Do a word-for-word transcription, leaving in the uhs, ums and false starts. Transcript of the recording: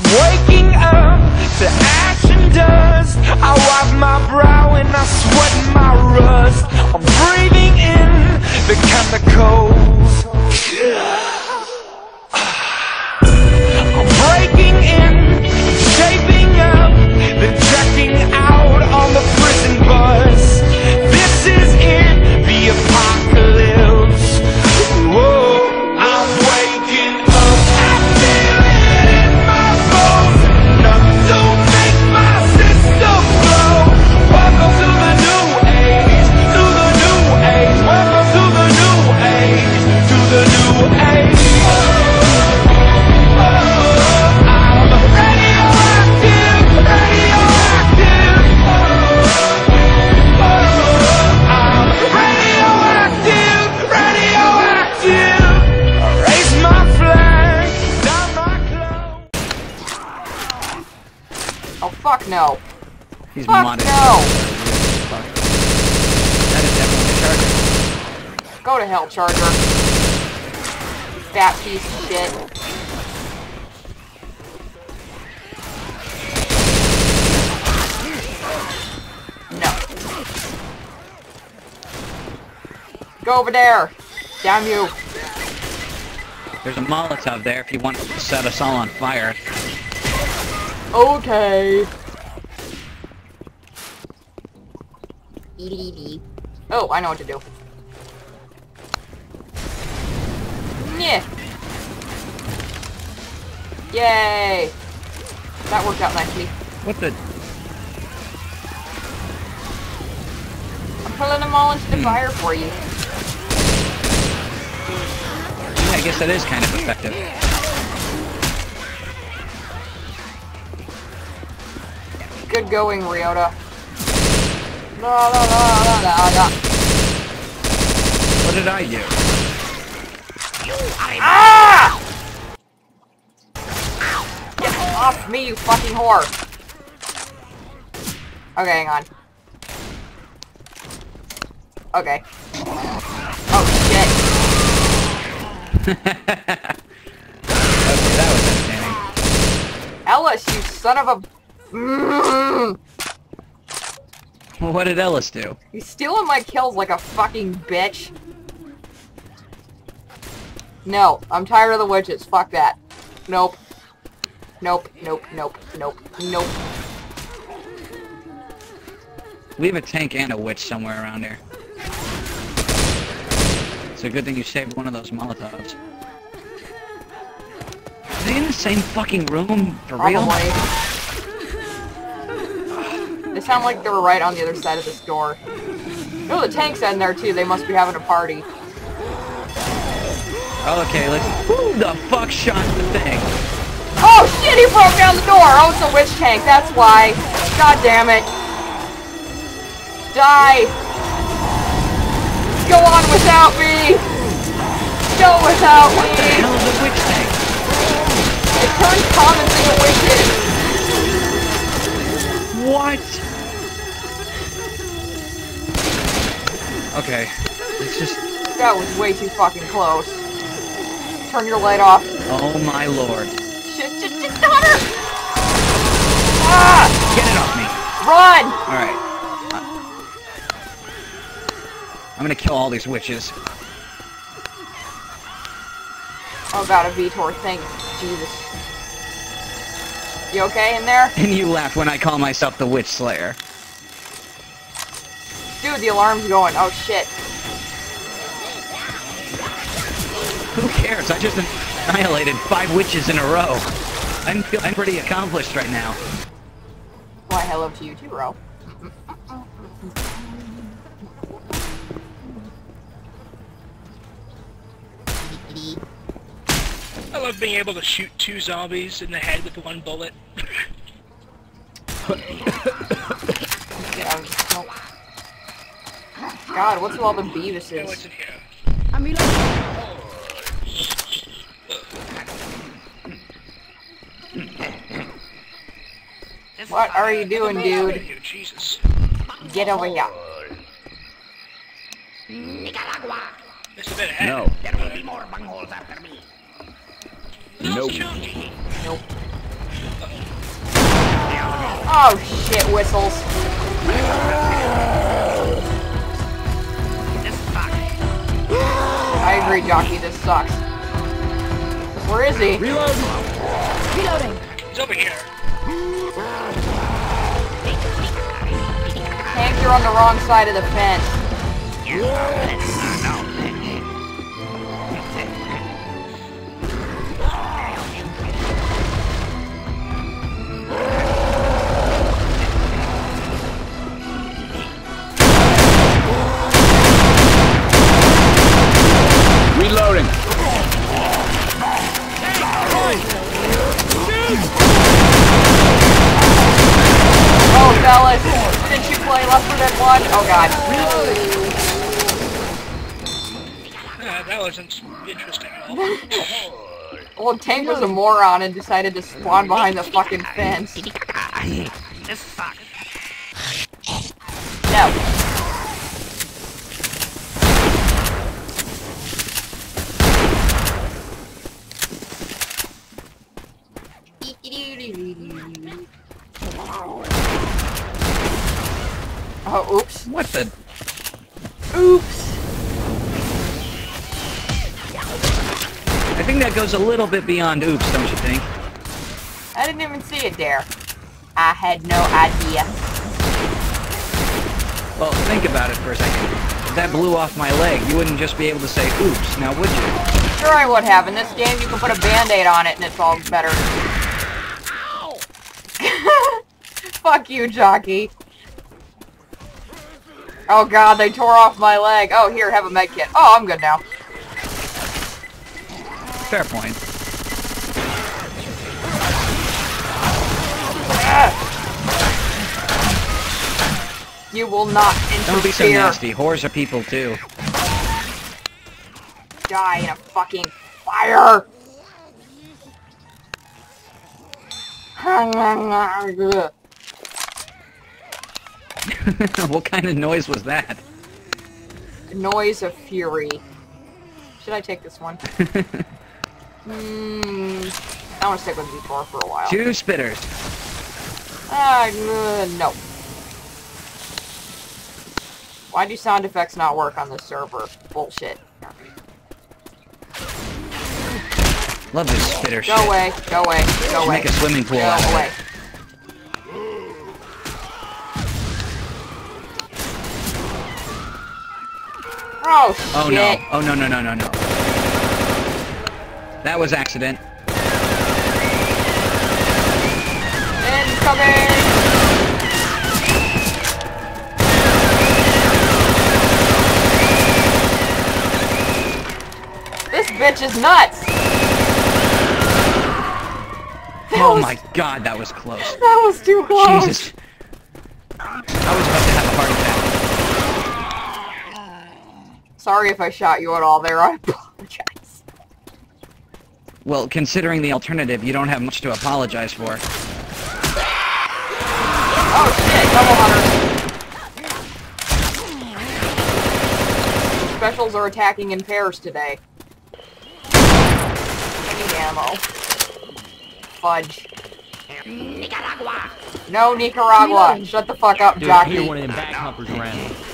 waking up to ash and dust. I wipe my brow and I sweat my rust. I'm breathing in the chemicals. I'm breaking in, shaping up, then checking out on the prison bus. This is it, the apocalypse. Whoa, I'm waking up. I feel it in my bones, enough to make my system blow. Welcome to the new age, to the new age. Welcome to the new age, to the new age. Oh, fuck no. He's fuck modded. no. That is definitely a Charger. Go to hell, Charger. Fat piece of shit. No. Go over there. Damn you. There's a Molotov there if you want to set us all on fire. Okay. Oh, I know what to do. Yeah. Yay. That worked out nicely. What the? I'm pulling them all into the fire for you. Yeah, I guess that is kind of effective. Good going, Ryota. La la la la la la. What did I do? Ah! Get off me, you fucking whore. Okay, hang on. Okay. Oh, shit. Okay, that was entertaining. Ellis, you son of a... Mm. Well, what did Ellis do? He's stealing my kills like a fucking bitch. No, I'm tired of the witches. Fuck that. Nope. Nope, nope, nope, nope, nope. We have a tank and a witch somewhere around here. It's a good thing you saved one of those Molotovs. Are they in the same fucking room? For real? Probably. They sound like they were right on the other side of this door. Oh, the tank's in there too. They must be having a party. Okay, let's... Who the fuck shot the thing? Oh shit, he broke down the door! Oh, it's a witch tank, that's why. God damn it. Die! Go on without me! Go without What me! the hell is a witch tank? It turns commons into witches! What? Okay, it's just... That was way too fucking close. Turn your light off. Oh my lord. Shit, shit, shit, Hunter! Ah! Get it off me! Run! Alright. I'm gonna kill all these witches. Oh god, a V TOR, thank Jesus. You okay in there? And you laugh when I call myself the Witch Slayer. Dude, the alarm's going. Oh shit. Who cares? I just annihilated five witches in a row. I'm feeling pretty accomplished right now. Why, hello to you too, bro. I love being able to shoot two zombies in the head with one bullet. Yeah, no. God, what's with all the No, Beavises? what's in here? What are you doing, dude? Jesus. Get over here. This is a bit ahead. No. There will be more bungholes after me. No. Nope. Uh, Oh shit, whistles. This sucks. I agree, Jockey, this sucks. Where is he? Reloading. Reloading. He's over here. Tank, you're on the wrong side of the fence. Reloading. Oh, fellas, didn't you play Left four Dead one? Oh god. Uh, that wasn't interesting at all. Well, Tank was a moron and decided to spawn behind the fucking fence. This sucks. No. Oh, oops. What the? Oops. I think that goes a little bit beyond oops, don't you think? I didn't even see it there. I had no idea. Well, think about it for a second. If that blew off my leg, you wouldn't just be able to say oops, now would you? Sure I would have. In this game, you can put a band-aid on it and it's all better. Fuck you, Jockey. Oh god, they tore off my leg. Oh, here, have a med kit. Oh, I'm good now. Fair point. Ah. You will not interfere. Don't be so nasty. Whores are people too. Die in a fucking fire. What kind of noise was that? Noise of fury. Should I take this one? Hmm. I want to stick with V four for a while. Two spitters. Ah, uh, no. Why do sound effects not work on this server? Bullshit. Love this spitter shit. Go away, go away, go Should away. make a swimming pool Go out of away. it. Oh, shit. Oh no. Oh no no no no no. That was accident. Incoming! This bitch is nuts! That Oh was, my god, that was close. That was too close! Jesus. I was about to have a heart attack. Sorry if I shot you at all there, I apologize. Well, considering the alternative, you don't have much to apologize for. Oh shit, double hunter. Specials are attacking in pairs today. Any ammo. Fudge. Nicaragua. No Nicaragua. Shut the fuck up, Dude, I hear Jockey. one of them back humpers around.